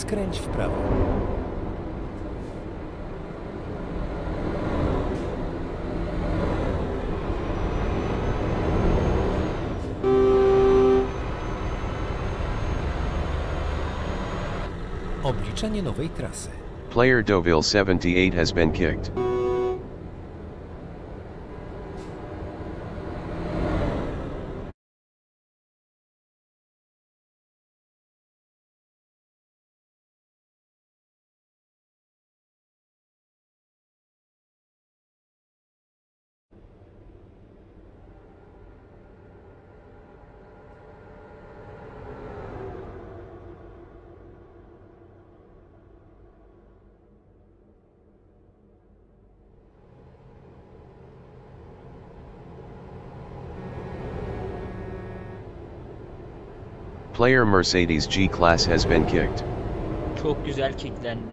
Skręć w prawo. Obliczenie nowej trasy. Player Deauville 78 has been kicked. Player Mercedes G-Class has been kicked. Çok güzel kicklendi.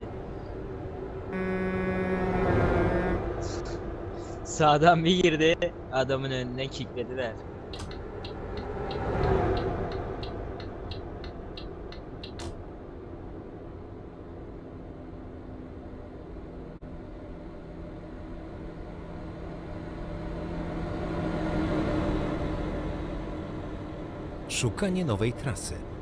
Sağdan bir girdi, adamın önüne kicklediler. Szukanie nowej trasy.